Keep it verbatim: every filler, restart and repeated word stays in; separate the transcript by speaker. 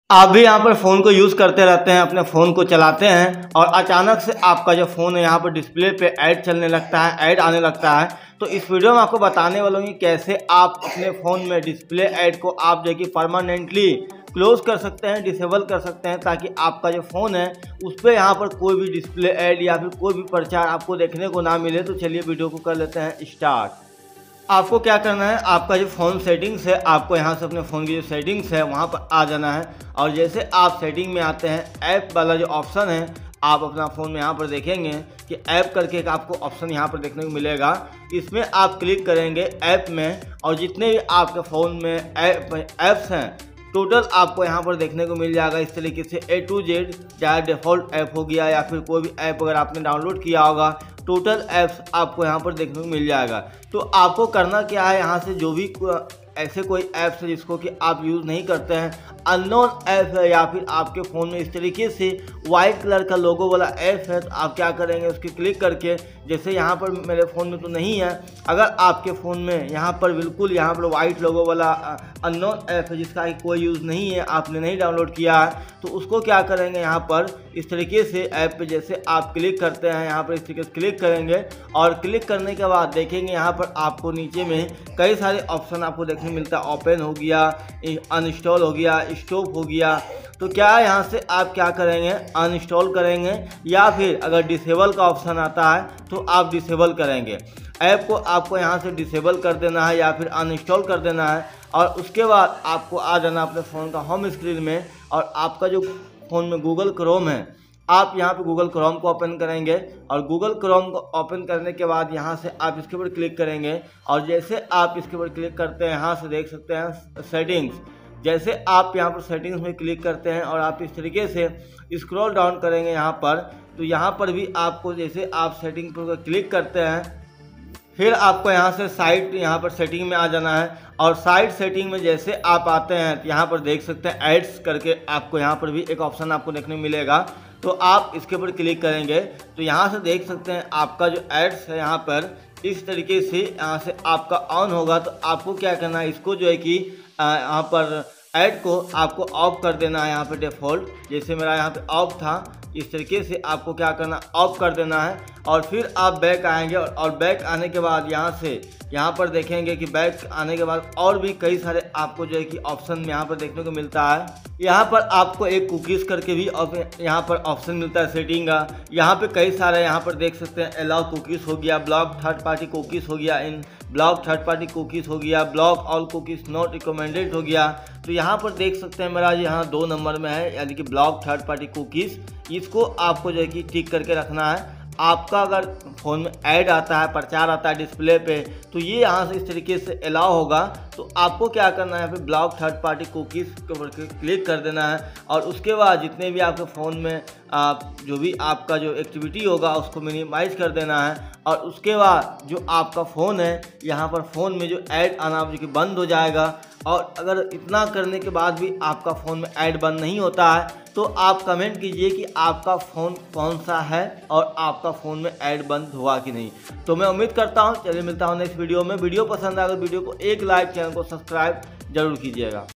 Speaker 1: आप भी यहाँ पर फ़ोन को यूज़ करते रहते हैं, अपने फ़ोन को चलाते हैं और अचानक से आपका जो फ़ोन है यहाँ पर डिस्प्ले पे ऐड चलने लगता है, ऐड आने लगता है। तो इस वीडियो में आपको बताने वाला हूँ कि कैसे आप अपने फ़ोन में डिस्प्ले ऐड को आप जो कि परमानेंटली क्लोज़ कर सकते हैं, डिसेबल कर सकते हैं, ताकि आपका जो फ़ोन है उस पर यहाँ पर कोई भी डिस्प्ले ऐड या फिर कोई भी प्रचार आपको देखने को ना मिले। तो चलिए वीडियो को कर लेते हैं स्टार्ट। आपको क्या करना है, आपका जो फ़ोन सेटिंग्स है, आपको यहाँ से अपने फ़ोन की जो सेटिंग्स है वहाँ पर आ जाना है। और जैसे आप सेटिंग में आते हैं, ऐप वाला जो ऑप्शन है आप अपना फ़ोन में यहाँ पर देखेंगे कि ऐप करके एक आपको ऑप्शन यहाँ पर देखने को मिलेगा। इसमें आप क्लिक करेंगे ऐप में, और जितने भी आपके फ़ोन में ऐप ऐप्स हैं टोटल आपको यहाँ पर देखने को मिल जाएगा। इस तरीके से ए टू जेड, चाहे डिफ़ॉल्ट ऐप हो गया या फिर कोई भी ऐप अगर आपने डाउनलोड किया होगा, टोटल ऐप्स आपको यहाँ पर देखने को मिल जाएगा। तो आपको करना क्या है, यहाँ से जो भी ऐसे कोई ऐप्स है जिसको कि आप यूज़ नहीं करते हैं, अननोन ऐप है या फिर आपके फ़ोन में इस तरीके से वाइट कलर का लोगो वाला ऐप है, तो आप क्या करेंगे, उसके क्लिक करके, जैसे यहाँ पर मेरे फ़ोन में तो नहीं है, अगर आपके फ़ोन में यहाँ पर बिल्कुल यहाँ पर वाइट लोगो वाला अननोन ऐप है जिसका कोई यूज़ नहीं है, आपने नहीं डाउनलोड किया है, तो उसको क्या करेंगे, यहाँ पर इस तरीके से ऐप पे जैसे आप क्लिक करते हैं, यहाँ पर इस तरीके से क्लिक करेंगे और क्लिक करने के बाद देखेंगे यहाँ पर आपको नीचे में कई सारे ऑप्शन आपको देखने मिलता है। ओपन हो गया, अनइंस्टॉल हो गया, स्टॉप हो गया। तो क्या यहाँ से आप क्या करेंगे, अनइंस्टॉल करेंगे, या फिर अगर डिसेबल का ऑप्शन आता है तो आप डिसेबल करेंगे। ऐप को आपको यहाँ से डिसेबल कर देना है या फिर अनइंस्टॉल कर देना है, और उसके बाद आपको आ जाना अपने फ़ोन का होम स्क्रीन में, और आपका जो फ़ोन में गूगल क्रोम है, आप यहाँ पे गूगल क्रोम को ओपन करेंगे, और गूगल क्रोम को ओपन करने के बाद यहाँ से आप इसके ऊपर क्लिक करेंगे, और जैसे आप इसके ऊपर क्लिक करते हैं यहाँ से देख सकते हैं सेटिंग्स। जैसे आप यहाँ पर सेटिंग्स में क्लिक करते हैं और आप इस तरीके से स्क्रॉल डाउन करेंगे यहाँ पर, तो यहाँ पर भी आपको जैसे आप सेटिंग पर क्लिक करते हैं, फिर आपको यहाँ से साइड यहाँ पर सेटिंग में आ जाना है, और साइड सेटिंग में जैसे आप आते हैं तो यहाँ पर देख सकते हैं एड्स करके आपको यहाँ पर भी एक ऑप्शन आपको देखने को मिलेगा। तो आप इसके ऊपर क्लिक करेंगे तो यहाँ से देख सकते हैं आपका जो एड्स है यहाँ पर इस तरीके से यहाँ से आपका ऑन होगा। तो आपको क्या करना है, इसको जो है कि यहाँ पर ऐड को आपको ऑफ कर देना है। यहाँ पे डिफ़ॉल्ट जैसे मेरा यहाँ पे ऑफ था, इस तरीके से आपको क्या करना, ऑफ कर देना है, और फिर आप बैक आएंगे, और, और बैक आने के बाद यहाँ से यहाँ पर देखेंगे कि बैक आने के बाद और भी कई सारे आपको जो है कि ऑप्शन में यहाँ पर देखने को मिलता है। यहाँ पर आपको एक कुकीज़ करके भी यहाँ पर ऑप्शन मिलता है सेटिंग का। यहाँ पे कई सारे यहाँ पर देख सकते हैं, अलाउ कुकीज़ हो गया, ब्लॉक थर्ड पार्टी कुकीज़ हो गया, in block third party cookies हो गया, block all cookies not recommended हो गया। तो यहाँ पर देख सकते हैं मेरा यहाँ दो नंबर में है, यानी कि ब्लॉक थर्ड पार्टी कुकीज़, इसको आपको जो है कि टिक करके रखना है। आपका अगर फ़ोन में ऐड आता है, प्रचार आता है डिस्प्ले पे, तो ये यहाँ से इस तरीके से अलाउ होगा। तो आपको क्या करना है, फिर ब्लॉक थर्ड पार्टी कुकीज़ के ऊपर क्लिक कर देना है, और उसके बाद जितने भी आपके फ़ोन में आप जो भी आपका जो एक्टिविटी होगा उसको मिनिमाइज कर देना है, और उसके बाद जो आपका फ़ोन है यहाँ पर फ़ोन में जो ऐड आना जो कि बंद हो जाएगा। और अगर इतना करने के बाद भी आपका फ़ोन में ऐड बंद नहीं होता है तो आप कमेंट कीजिए कि आपका फ़ोन कौन सा है और आपका फ़ोन में ऐड बंद हुआ कि नहीं। तो मैं उम्मीद करता हूँ, चलिए मिलता हूँ नेक्स्ट वीडियो में। वीडियो पसंद आए तो वीडियो को एक लाइक, चैनल को सब्सक्राइब जरूर कीजिएगा।